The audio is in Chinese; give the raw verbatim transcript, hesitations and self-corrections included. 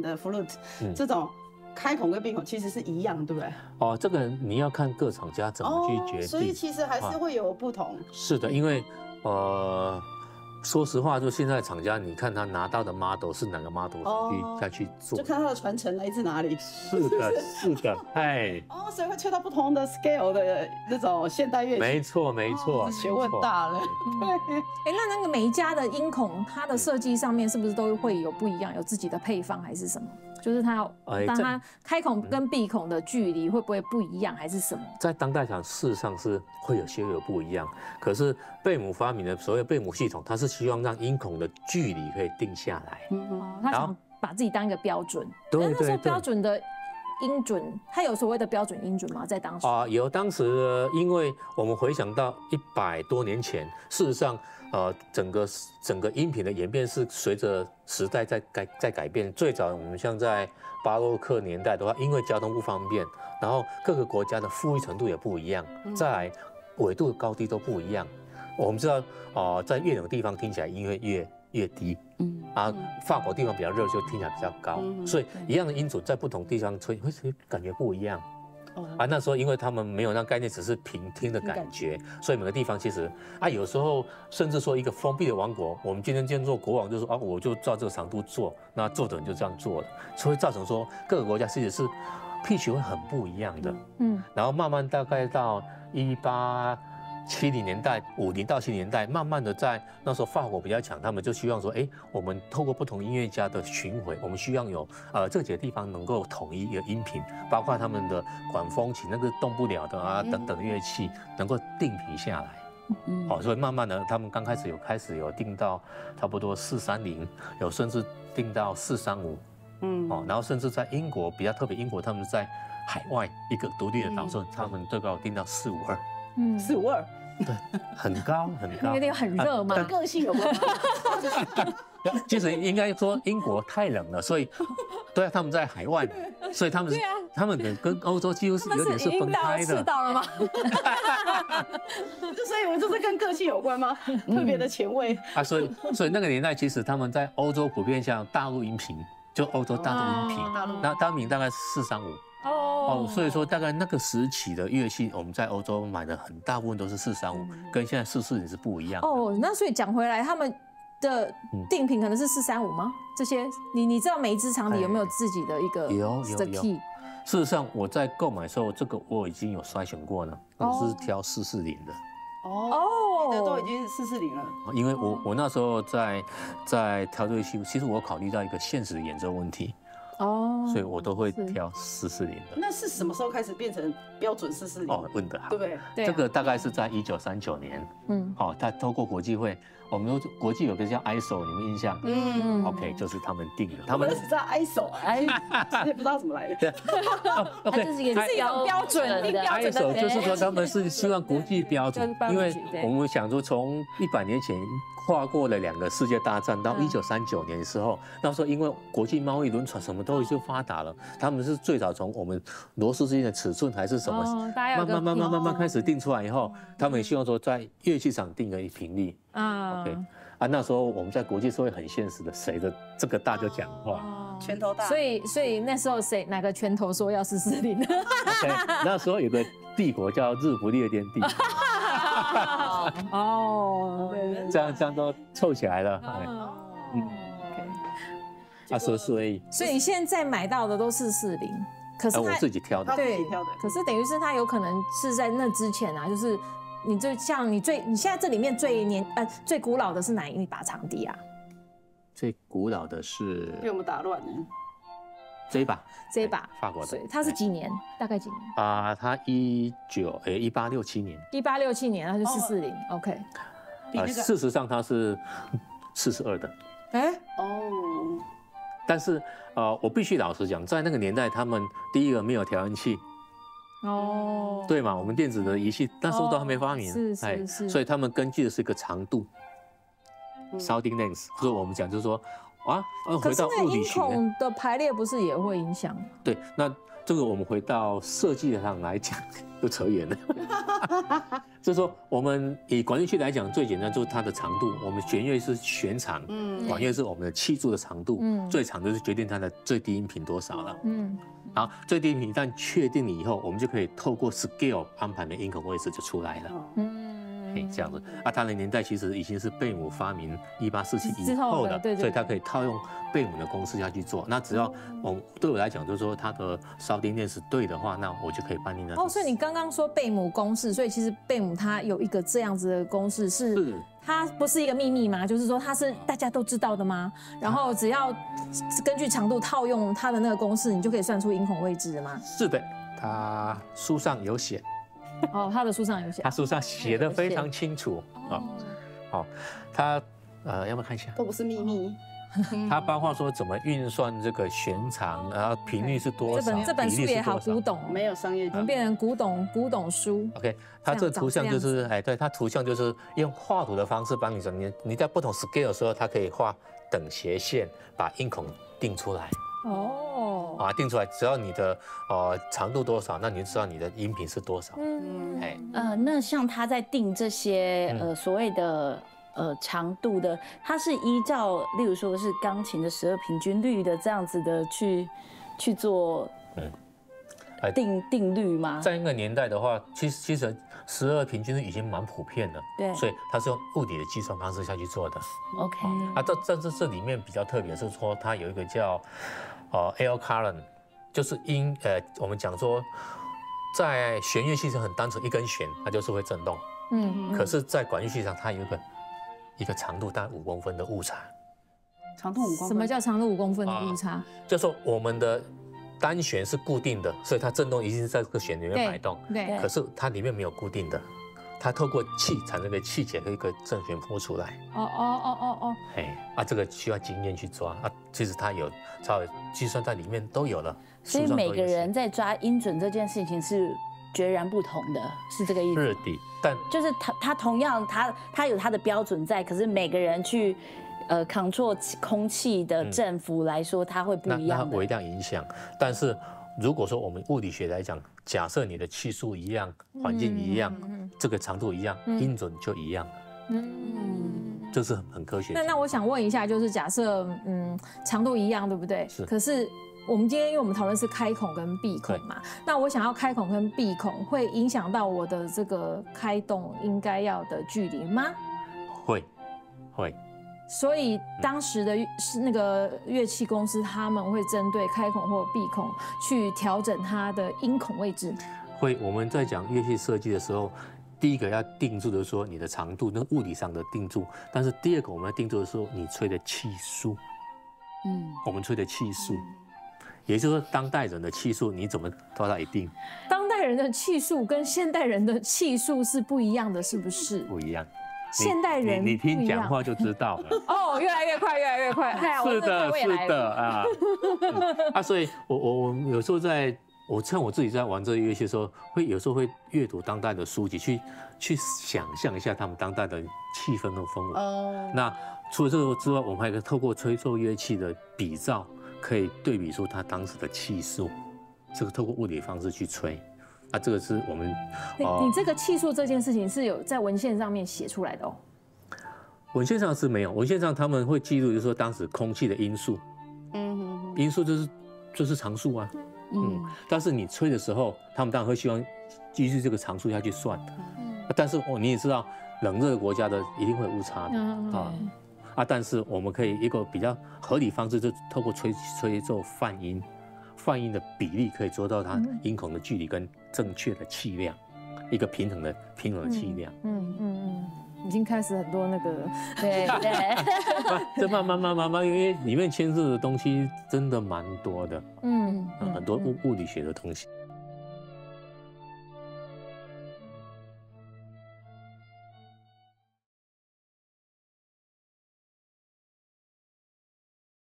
的 flute 这种开孔跟闭孔其实是一样，对不对？ 哦，这个你要看各厂家怎么去决定， 所以其实还是会有不同。 是的，因为呃。说实话，就现在厂家，你看他拿到的 model 是哪个 model 去再去做， 就看他的传承来自哪里。 是的，是的，哎。 哦，所以会吹到不同的 scale 的那种现代乐器。 没错，没错， 学问大了。对。 哎，那那个每一家的音孔，它的设计上面是不是都会有不一样，有自己的配方还是什么？就是它要当它开孔跟闭孔的距离会不会不一样，还是什么？ 在当代上，事实上是会有些有不一样。可是贝姆发明的所谓贝姆系统，它是希望让音孔的距离可以定下来。 嗯，他想把自己当一个标准。 对对对。 那时候标准的音准，它有所谓的标准音准吗？在当时啊，有。当时因为我们回想到一百多年前，事实上。呃，整个整个音频的演变是随着时代在改在改变。最早我们像在巴洛克年代的话，因为交通不方便，然后各个国家的富裕程度也不一样，再来纬度高低都不一样。我们知道，哦、呃，在越冷的地方听起来音乐越越低，嗯啊，法国地方比较热就听起来比较高，嗯、所以一样的音准在不同地方吹会感觉不一样。啊，那时候因为他们没有那概念，只是平听的感觉，所以每个地方其实啊，有时候甚至说一个封闭的王国，我们今天今天做国王就说啊，我就照这个长度做，那做的人就这样做了，所以造成说各个国家其实是 pitch 会很不一样的，嗯，然后慢慢大概到一八七零年代、五零到七零年代，慢慢的在那时候法国比较强，他们就希望说，哎，我们透过不同音乐家的巡回，我们需要有呃这几个地方能够统一一个音频，包括他们的管风琴那个动不了的啊等等乐器能够定频下来。嗯，好，所以慢慢的，他们刚开始有开始有定到差不多四三零，有甚至定到四三五，嗯，哦，然后甚至在英国比较特别，英国他们在海外一个独立的岛上，他们最高定到四五二， 嗯，四五二。 对，很高很高， 因为很热嘛， 跟个性有关。 其实应该说英国太冷了，所以对啊，他们在海外，所以他们他们跟欧洲几乎是有点是分开的。 知道了吗？ 所以我们就是跟个性有关吗？特别的前卫啊，所以所以那个年代其实他们在欧洲普遍像大陆音频，就欧洲大陆音频，那当年大概四三五。哦，所以说大概那个时期的乐器，我们在欧洲买的很大部分都是四三五，跟现在四四零是不一样的。 哦，那所以讲回来，他们的定频可能是四三五吗？这些你你知道每一支长笛有没有自己的一个有有 key？ 事实上我在购买的时候，这个我已经有筛选过了，我是挑四四零的。 哦，你的都已经是四四零了。 因为我我那时候在在挑这个器，其实我考虑到一个现实的演奏问题。哦，所以我都会挑四四零的。 那是什么时候开始变成标准四四零？ 哦，问得好， 对不对？ 这个大概是在一九三九年。嗯，好，他透过国际会，我们国际有个叫 I S O， 你们印象？嗯 ，OK， 就是他们定的。 他们只知道 I S O， 哎，也不知道怎么来的。 它就是一个是有标准的 I S O， 就是说他们是希望国际标准，因为我们想说从一百年前。跨过了两个世界大战，到一九三九年的时候，那时候因为国际贸易轮船什么都就发达了，他们是最早从我们螺丝之间的尺寸还是什么，慢慢慢慢慢慢开始定出来以后，他们也希望说在乐器上定个频率。啊 ，OK， 啊，那时候我们在国际社会很现实的，谁的这个大就讲话， 拳头大。 所以所以那时候谁哪个拳头说要四四零 ？OK， 那时候有个帝国叫日不列颠帝国。 哦， 这样这样都凑起来了。 嗯 ，OK， 啊，所以所以所以现在买到的都是四零，可是我自己挑的， 对，可是等于是他有可能是在那之前啊，就是你最像你最你现在这里面最年呃最古老的是哪一把长笛啊？ 最古老的是被我们打乱了。 这一把， 这一把法国的， 它是几年？大概几年？ 啊，它一九诶一八六七年， 一八六七年，它就四四零 ，OK。 呃，事实上它是四十二的，哎，哦，但是呃，我必须老实讲，在那个年代，他们第一个没有调音器，哦，对嘛，我们电子的仪器那时候都还没发明， 是是是， 所以他们根据的是一个长度 ，sounding length， 或者我们讲就是说。啊， 回到物理学，可是那音孔的排列不是也会影响吗？ 对，那这个我们回到设计上来讲， 又扯远了。就是说，我们以管乐器来讲，最简单就是它的长度。我们弦乐是弦长，嗯，管乐是我们的气柱的长度，嗯，最长的是决定它的最低音频多少了，嗯。然后最低音频一旦确定了以后，我们就可以透过 scale 安排的音孔位置就出来了，嗯，可以这样子。啊，它的年代其实已经是贝姆发明一八四七以后的，所以它可以套用贝姆的公式下去做。那只要我对我来讲，就是说它的烧丁链是对的话，那我就可以判定它。 哦，所以你刚刚说贝姆公式，所以其实贝姆它有一个这样子的公式是。是它不是一个秘密吗？就是说它是大家都知道的吗？然后只要根据长度套用它的那个公式，你就可以算出音孔位置吗？ 是的，它书上有写。 哦，他的书上有写。 他书上写的非常清楚啊。好，他呃，要不要看一下？ 都不是秘密。 它包括说怎么运算这个弦长，然后频率是多少？ 这本这本书也好古董， 没有商业， 我们变成古董古董书。 OK， 它这个图像就是哎，对，它图像就是用画图的方式帮你整理。你在不同 scale 的时候，它可以画等斜线，把音孔定出来。哦，啊，定出来，只要你的呃长度多少，那你就知道你的音频是多少。嗯， 哎，呃，那像他在定这些呃所谓的。呃，长度的，它是依照，例如说是钢琴的十二平均律的这样子的去去做，嗯，定定律吗？ 在那个年代的话，其实其实十二平均律已经蛮普遍的， 对， 所以它是用物理的计算方式下去做的。 OK， 啊，这这这这里面比较特别是说，它有一个叫呃 air current， 就是音呃，我们讲说，在弦乐器上很单纯一根弦，它就是会震动，嗯，可是，在管乐器上它有一个。一个长度大概五公分的误差， 长度五公分。 什么叫长度五公分的误差？ 就说我们的单弦是固定的，所以它振动一定是在这个弦里面摆动。对。可是它里面没有固定的，它透过气产生个气结和一个正弦波出来。哦哦哦哦哦。哎，啊，这个需要经验去抓啊。其实它有稍微计算在里面都有了。 所以每个人在抓音准这件事情是决然不同的，是这个意思。 是的。但就是他，他同样，他他有他的标准在，可是每个人去，呃，control空气的振幅来说，它会不一样的。 那微量影响，但是如果说我们物理学来讲，假设你的气数一样，环境一样，这个长度一样，音准就一样。嗯，这是很很科学。 那那我想问一下，就是假设嗯长度一样，对不对？ 是。 可是。我们今天因为我们讨论是开孔跟闭孔嘛，那我想要开孔跟闭孔，会影响到我的这个开动应该要的距离吗？ 会，会。 所以当时的是那个乐器公司，他们会针对开孔或闭孔去调整它的音孔位置。 会，我们在讲乐器设计的时候，第一个要定住的说你的长度，那物理上的定住，但是第二个我们要定住的时候，你吹的气数，嗯，我们吹的气数。也就是说，当代人的气数你怎么抓到一定？ 当代人的气数跟现代人的气数是不一样的，是不是？ 不一样。 现代人你你听讲话就知道了。 哦，越来越快，越来越快。 是的，是的啊。啊，所以我我我有时候在，我趁我自己在玩这个乐器的时候，会有时候会阅读当代的书籍，去去想象一下他们当代的气氛和氛围。哦。那除了这个之外，我们还可以透过吹奏乐器的比照。可以对比出它当时的气数，这个透过物理方式去吹，啊，这个是我们。 你你这个气数这件事情是有在文献上面写出来的哦。 文献上是没有，文献上他们会记录，就是说当时空气的音数，嗯，音数就是就是常数啊，嗯，但是你吹的时候，他们当然会希望依据这个常数下去算，嗯，但是哦你也知道，冷热国家的一定会有误差的啊。啊，但是我们可以一个比较合理方式，就透过吹吹奏泛音，泛音的比例可以做到它音孔的距离跟正确的气量，一个平衡的平衡的气量。嗯嗯嗯，已经开始很多那个对对， 这慢慢慢慢慢，因为里面牵涉的东西真的蛮多的，嗯，很多物物理学的东西。